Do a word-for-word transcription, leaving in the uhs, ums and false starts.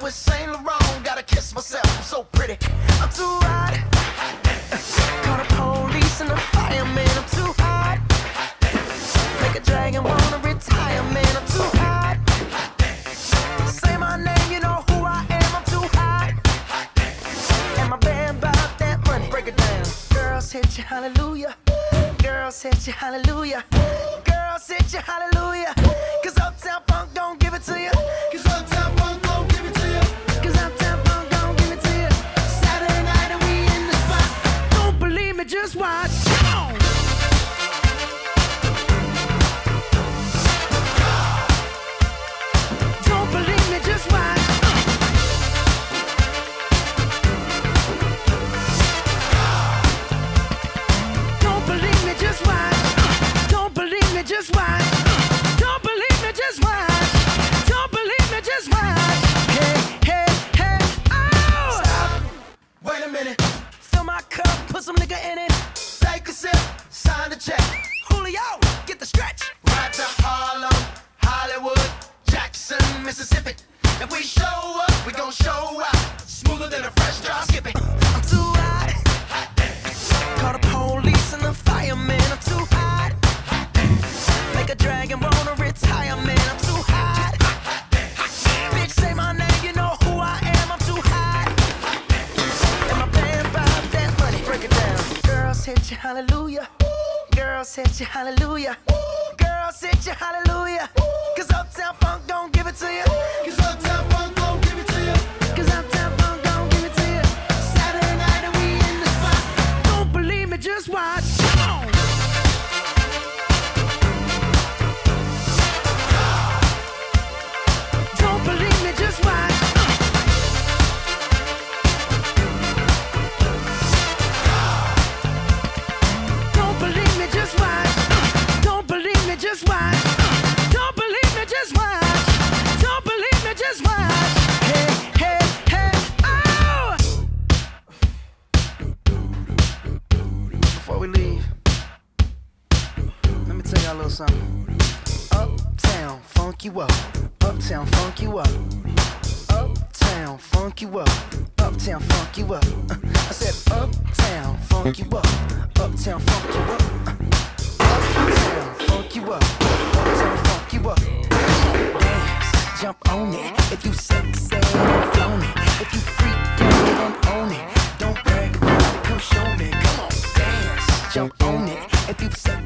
with Saint Laurent. Gotta kiss myself, I'm so pretty. I'm too hot. Call the police and the fireman. I'm too hot. Make a dragon wanna retire, man. I'm too hot. Say my name, you know who I am. I'm too hot. And my band bought that money. Break it down. Girls hit you, hallelujah. Girls hit you, hallelujah. Girls hit you, hallelujah. Cause Uptown Funk don't give it to you. Cause Uptown Funk don't give it to you. Cause Uptown Funk don't give it to you. Saturday night and we in the spot. Don't believe me, just watch. Come on. Don't believe me, just watch. Don't believe me, just watch. Don't believe me, just watch. Don't believe me, just watch. Don't believe me, just watch. Hey, hey, hey, oh! Stop. Wait a minute. Fill my cup, put some nigga in it. Take a sip, sign the check. Julio, get the stretch. Right to Harlem, Hollywood, Jackson, Mississippi. If we show up, we gon' show out. Smoother than a fresh drop skipping. I'm too hot. Call the police and the fireman. I'm too hot. Make a dragon wanna retire, man. I'm too hot. Bitch, say my name, you know who I am. I'm too hot. And my band vibe that money. Break it down. Girls hit you, hallelujah. Girls hit you, hallelujah. Girls hit you, hallelujah. Cause Uptown Funk don't give it to you. Cause Uptown Funk don't give it to you. Cause Uptown Funk don't give it to you. Saturday night and we in the spot. Don't believe me, just watch. Come on. Don't believe me, just watch. Don't believe me, just watch. Don't believe me, just watch. Don't believe me, just watch. Don't believe me, just watch. Hey, hey, hey, oh! Before we leave, let me tell y'all a little something. Uptown, funk you up. Uptown, funk you up. Uptown, funk you up. Uptown, funk you up. Uh, I said uptown, funk you up. Uptown, funk you up. Uh, uptown, funk you up. Uptown, funk you up. Dance, jump on it. If you sexy and flown it. If you freak out and own it. Don't brag about it, come show me. Come on, dance, jump on it. If you sexy